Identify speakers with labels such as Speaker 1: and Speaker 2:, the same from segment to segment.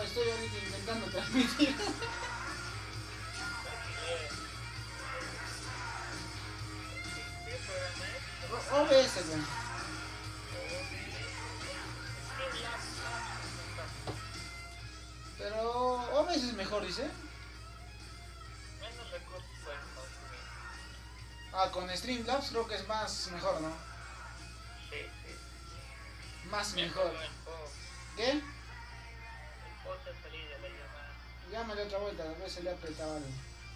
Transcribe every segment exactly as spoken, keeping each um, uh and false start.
Speaker 1: estoy ahorita intentando transmitir.
Speaker 2: ¿Qué programa es?
Speaker 1: O- OBS, güey.
Speaker 2: Streamlabs, ah, no está.
Speaker 1: Pero OBS es mejor, dice.
Speaker 2: Menos recursos pueden consumir.
Speaker 1: Ah, con Streamlabs creo que es más mejor, ¿no?
Speaker 2: Sí, sí.
Speaker 1: Más
Speaker 2: Me
Speaker 1: mejor.
Speaker 2: acabo el post.
Speaker 1: ¿Qué?
Speaker 2: El post de salir de la llamada.
Speaker 1: Llámale otra vuelta, a ver si le apretaba algo.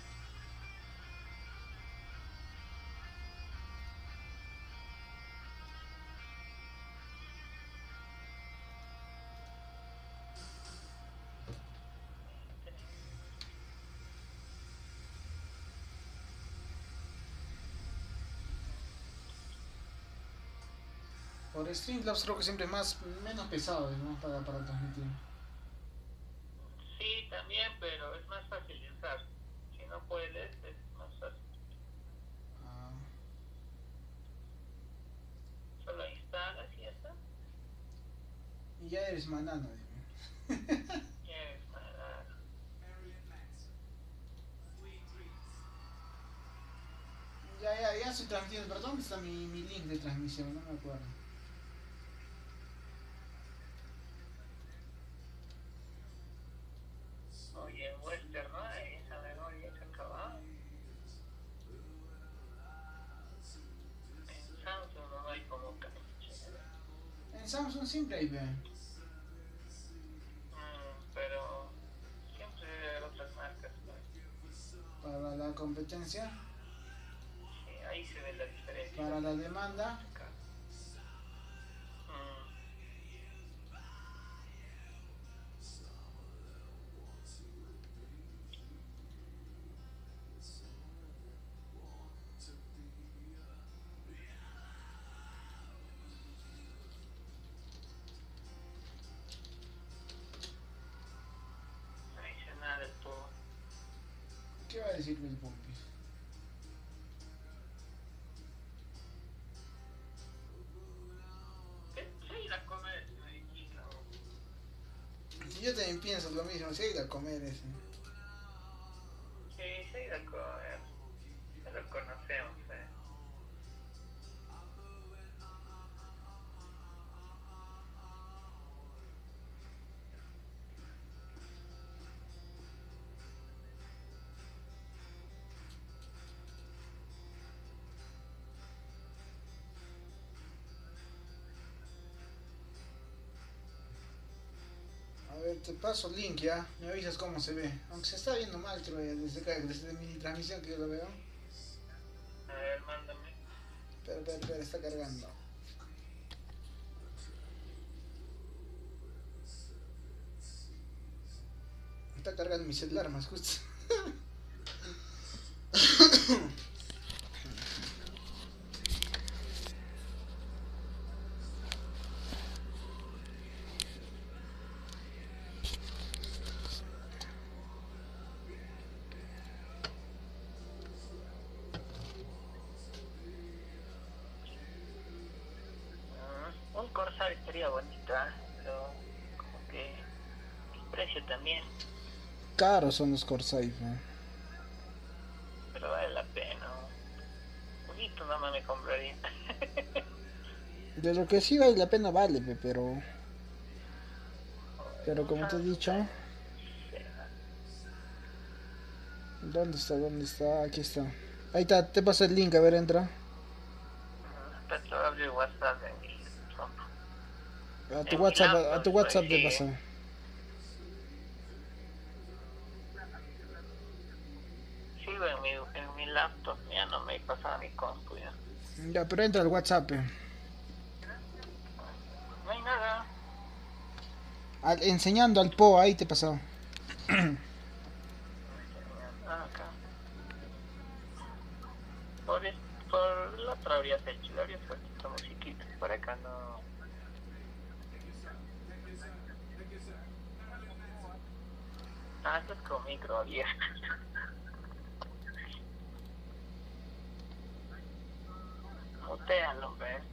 Speaker 1: Por Streamlabs creo que siempre es más, menos pesado, ¿no? Para, para transmitir.
Speaker 2: Sí, también, pero es más fácil de usar. Si no puedes, es más fácil.
Speaker 1: Ah,
Speaker 2: Solo instalas y ya está.
Speaker 1: y ya eres manano, dime.
Speaker 2: Ya es para...
Speaker 1: Ya, ya, ya estoy transmitiendo, pero ¿dónde está mi, mi link de transmisión? No me acuerdo.
Speaker 2: Oye, en Western, ¿no? Esa memoria se acaba. En Samsung no hay como que...
Speaker 1: En Samsung siempre hay, ve.
Speaker 2: Mm, pero siempre debe haber otras marcas, ¿no?
Speaker 1: Para la competencia,
Speaker 2: Sí, ahí se ve la diferencia.
Speaker 1: para la demanda.
Speaker 2: Acá. Mm, no dice nada del todo.
Speaker 1: ¿Qué va a decir el Pompis?
Speaker 2: ¿Qué? Sí, ir a comer, me dijiste, ¿no?
Speaker 1: Si yo también pienso lo mismo, si hay que ir a comer ese.
Speaker 2: Sí, sí, ir a comer. Ya lo conocemos, ¿eh?
Speaker 1: A ver, te paso el link ya, me avisas cómo se ve. Aunque se está viendo mal, creo, ya, desde, acá, desde mi transmisión que yo lo veo.
Speaker 2: A ver, mándame.
Speaker 1: Espera, espera, espera, está cargando. Está cargando mi celular más justo.
Speaker 2: Mm, un Corsair estaría bonito, ¿eh? Pero como que el precio también.
Speaker 1: Caros son los Corsair, ¿eh?
Speaker 2: Pero vale la pena. Un poquito nada más me compraría.
Speaker 1: De lo que sí vale la pena vale, pe, pero... Pero como te he dicho... ¿Dónde está? ¿Dónde está? Aquí está. Ahí está, te paso el link, a ver, entra.
Speaker 2: Petro abre WhatsApp en mi laptop.
Speaker 1: A tu
Speaker 2: En mi
Speaker 1: WhatsApp, a
Speaker 2: laptop
Speaker 1: tu
Speaker 2: estoy,
Speaker 1: WhatsApp te
Speaker 2: sí.
Speaker 1: paso.
Speaker 2: Sigo en mi, en mi laptop, ya no me pasa mi compu ya.
Speaker 1: Ya, pero entra al WhatsApp. pe.
Speaker 2: No hay nada.
Speaker 1: Al- enseñando al Po, ahí te pasó.
Speaker 2: Ah, acá. Por, es- por la otra habrías hecho, le habrías puesto esta musiquita. Por acá no. Ah, esto es con micro abierto. Mutealo, ¿ves?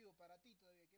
Speaker 1: exclusivo para ti todavía.